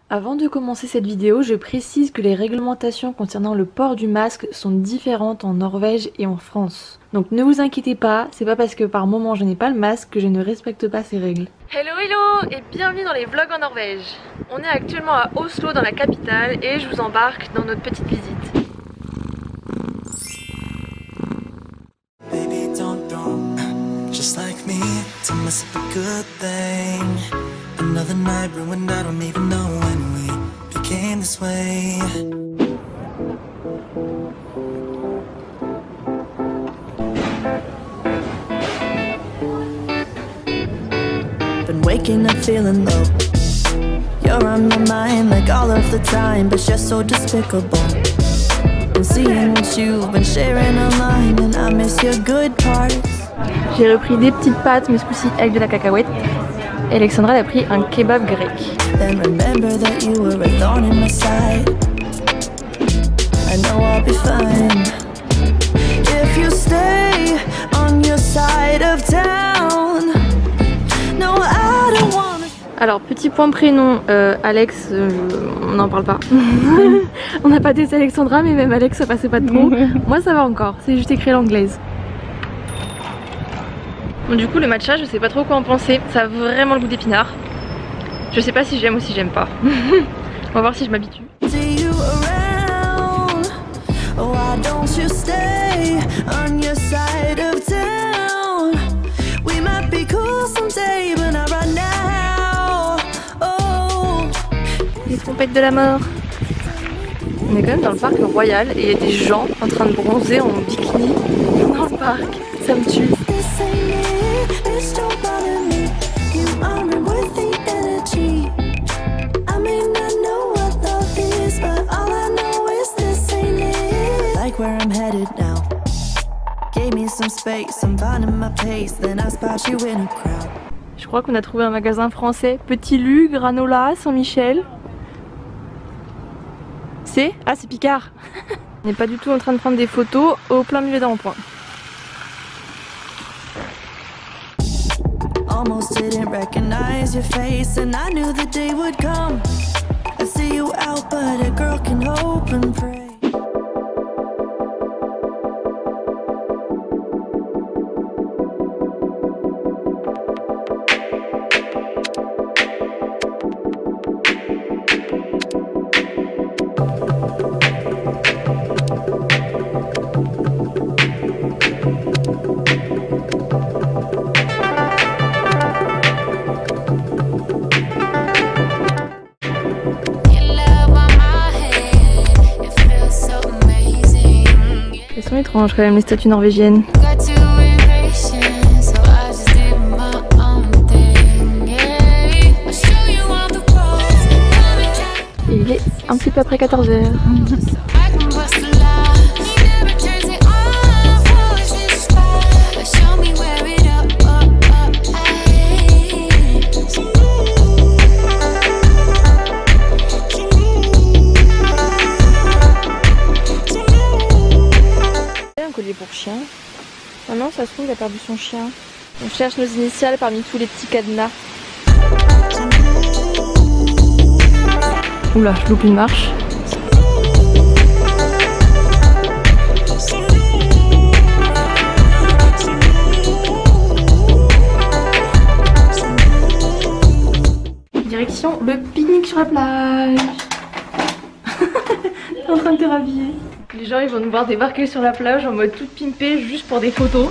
Avant de commencer cette vidéo, je précise que les réglementations concernant le port du masque sont différentes en Norvège et en France. Donc ne vous inquiétez pas, c'est pas parce que par moment je n'ai pas le masque que je ne respecte pas ces règles. Hello hello et bienvenue dans les vlogs en Norvège. On est actuellement à Oslo dans la capitale et je vous embarque dans notre petite visite. Baby, don't just like me to mess up a good thing. Another night ruined, I don't even know when we became this way. Been waking up feeling low. You're on my mind like all of the time, but you're so despicable. And seeing what you've been sharing online, and I miss your good parts. J'ai repris des petites pâtes, mais ce coup-ci avec de la cacahuète. Et Alexandra elle a pris un kebab grec. Then remember that you were a thorn in my side. I know I'll be fine if you stay on your side of town. No, I don't wanna. Alors petit point prénom, Alex, on n'en parle pas. On n'a pas testé Alexandra, mais même Alex ça passait pas trop. Moi ça va encore, c'est juste écrit l'anglaise. Bon, du coup le matcha je sais pas trop quoi en penser, ça a vraiment le goût d'épinard. Je sais pas si j'aime ou si j'aime pas. On va voir si je m'habitue. Les trompettes de la mort. On est quand même dans le parc royal et il y a des gens en train de bronzer en bikini dans le parc. Ça me tue. Je crois qu'on a trouvé un magasin français. Petit Lu, granola, Saint-Michel. C'est? Ah, c'est Picard. On n'est pas du tout en train de prendre des photos au plein milieu d'un rond-point. Almost didn't recognize your face, and I knew the day would come. I see you out, but a girl can hope and pray. Elles sont étranges quand même les statues norvégiennes. Et il est un petit peu après 14 h. Pour chien. Maintenant ça se trouve il a perdu son chien. On cherche nos initiales parmi tous les petits cadenas. Oula, je loupe une marche. Direction le pique-nique sur la plage. T'es en train de te rhabiller. Les gens ils vont nous voir débarquer sur la plage en mode toute pimpée juste pour des photos.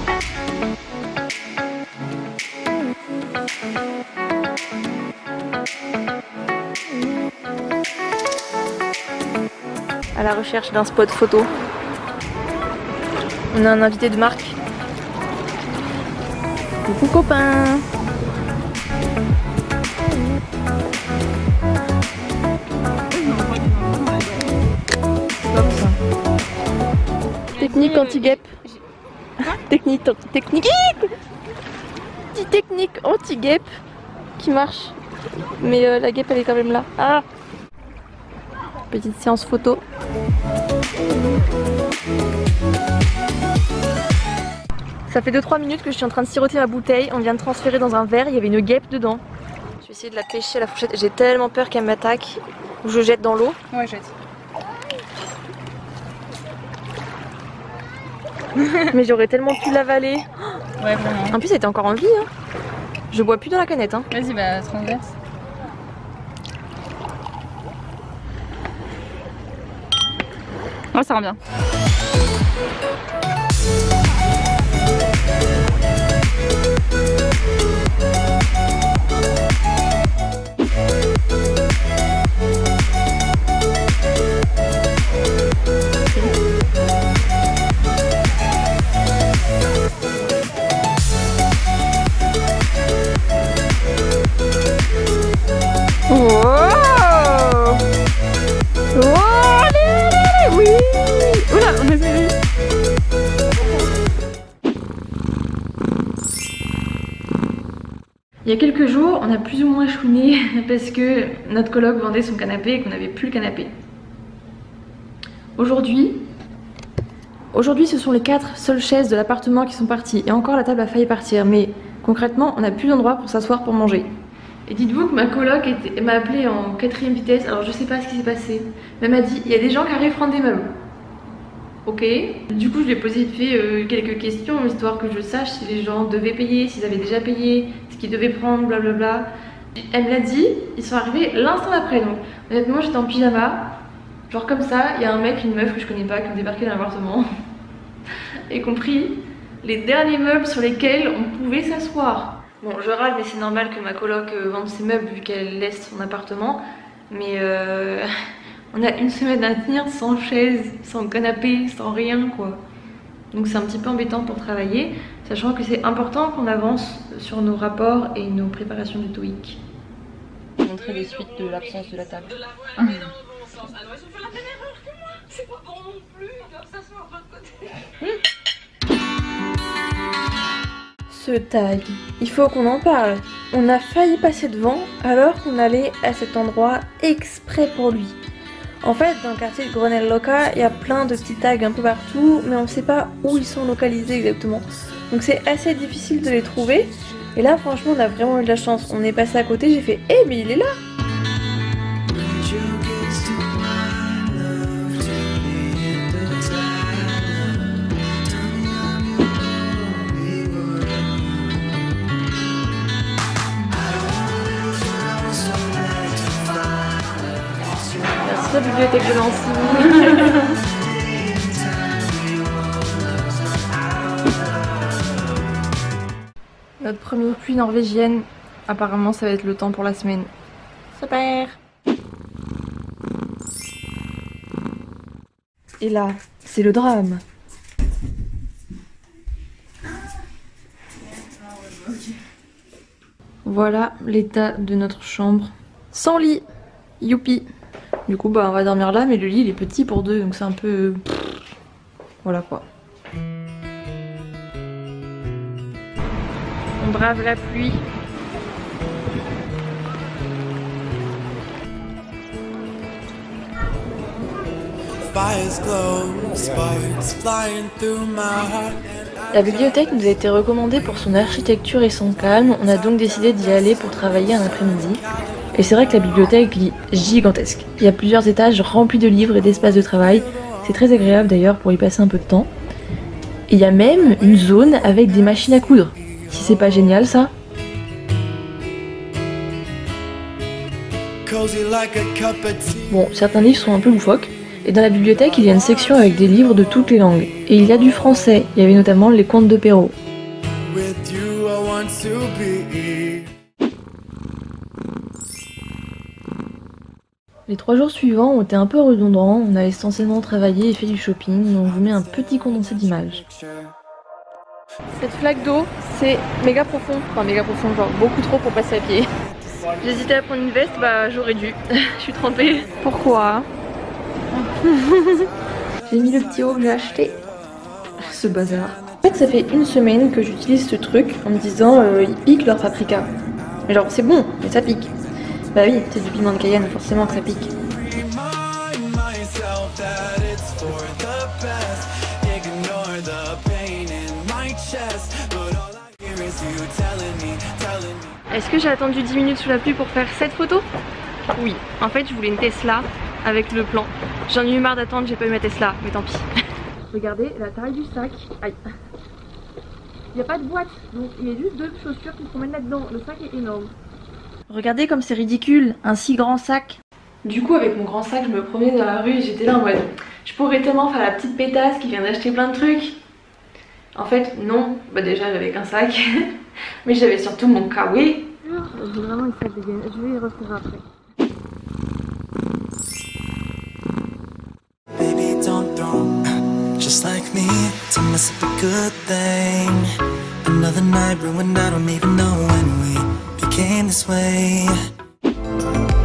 À la recherche d'un spot photo. On a un invité de marque. Coucou copain. Technique anti-guêpe. Technique anti-guêpe qui marche. Mais la guêpe elle est quand même là. Ah. Petite séance photo. Ça fait 2-3 minutes que je suis en train de siroter ma bouteille. On vient de transférer dans un verre, il y avait une guêpe dedans. Je vais essayer de la pêcher à la fourchette. J'ai tellement peur qu'elle m'attaque. Ou je jette dans l'eau. Ouais, jette. Mais j'aurais tellement pu l'avaler. Ouais, vraiment. En plus, elle était encore en vie. Hein. Je bois plus dans la canette. Hein. Vas-y, bah, transverse. Ouais, ça rend bien. Il y a quelques jours, on a plus ou moins chouiné parce que notre coloc vendait son canapé et qu'on n'avait plus le canapé. Aujourd'hui, ce sont les 4 seules chaises de l'appartement qui sont parties. Et encore, la table a failli partir. Mais concrètement, on n'a plus d'endroit pour s'asseoir pour manger. Et dites-vous que ma coloc m'a appelé en 4ème vitesse. Alors je sais pas ce qui s'est passé. Mais elle m'a dit, il y a des gens qui arrivent prendre des meubles. Ok. Du coup, je lui ai posé quelques questions, histoire que je sache si les gens devaient payer, s'ils avaient déjà payé, ce qu'ils devaient prendre, blablabla. Elle me l'a dit, ils sont arrivés l'instant d'après. Donc honnêtement, j'étais en pyjama. Genre comme ça, il y a un mec, une meuf que je connais pas qui ont débarqué dans l'appartement et compris les derniers meubles sur lesquels on pouvait s'asseoir. Bon, je râle, mais c'est normal que ma coloc vende ses meubles vu qu'elle laisse son appartement. Mais on a une semaine à tenir sans chaise, sans canapé, sans rien quoi. Donc c'est un petit peu embêtant pour travailler, sachant que c'est important qu'on avance sur nos rapports et nos préparations du TOEIC. Je vais montrer les suites de l'absence de la table. Ah non, ils ont fait la même erreur que moi. C'est pas bon non plus, ils doivent s'asseoir de l'autre côté. Ce tag, il faut qu'on en parle. On a failli passer devant alors qu'on allait à cet endroit exprès pour lui. En fait, dans le quartier de Grenelle-Loca, il y a plein de petits tags un peu partout, mais on ne sait pas où ils sont localisés exactement. Donc c'est assez difficile de les trouver. Et là, franchement, on a vraiment eu de la chance. On est passé à côté, j'ai fait « Eh, mais il est là !» Merci la bibliothèque de Nancy. Notre premier pluie norvégienne, apparemment ça va être le temps pour la semaine. Super. Et là, c'est le drame. Voilà l'état de notre chambre. Sans lit. Youpi. Du coup bah on va dormir là, mais le lit il est petit pour deux, donc c'est un peu... Voilà quoi. On brave la pluie. La bibliothèque nous a été recommandée pour son architecture et son calme. On a donc décidé d'y aller pour travailler un après-midi. Et c'est vrai que la bibliothèque est gigantesque. Il y a plusieurs étages remplis de livres et d'espaces de travail. C'est très agréable d'ailleurs pour y passer un peu de temps. Et il y a même une zone avec des machines à coudre. Si c'est pas génial ça. Bon, certains livres sont un peu loufoques. Et dans la bibliothèque, il y a une section avec des livres de toutes les langues. Et il y a du français. Il y avait notamment les contes de Perrault. Les 3 jours suivants ont été un peu redondants. On a essentiellement travaillé et fait du shopping. Donc je vous mets un petit condensé d'images. Cette flaque d'eau, c'est méga profond. Enfin méga profond, genre beaucoup trop pour passer à pied. J'hésitais à prendre une veste, bah j'aurais dû. Je suis trempée. Pourquoi? J'ai mis le petit haut que j'ai acheté. Ce bazar. En fait ça fait une semaine que j'utilise ce truc en me disant ils piquent leur paprika. Mais genre c'est bon, mais ça pique. Bah oui, c'est du piment de Cayenne, forcément que ça pique. Est-ce que j'ai attendu 10 minutes sous la pluie pour faire cette photo? Oui, en fait je voulais une Tesla avec le plan. J'en ai eu marre d'attendre, j'ai pas eu ma Tesla, mais tant pis. Regardez la taille du sac. Aïe. Il n'y a pas de boîte, donc il y a juste 2 chaussures qui se promènent là-dedans. Le sac est énorme. Regardez comme c'est ridicule, un si grand sac. Du coup avec mon grand sac je me promenais dans la rue et j'étais là en mode je pourrais tellement faire la petite pétasse qui vient d'acheter plein de trucs. En fait non, bah déjà j'avais qu'un sac, mais j'avais surtout mon kawaii. J'ai vraiment une sac de gaine, je vais y refaire après. Baby, don't throw just like me to mess up a good thing. Another night ruined, I don't even know when we became this way.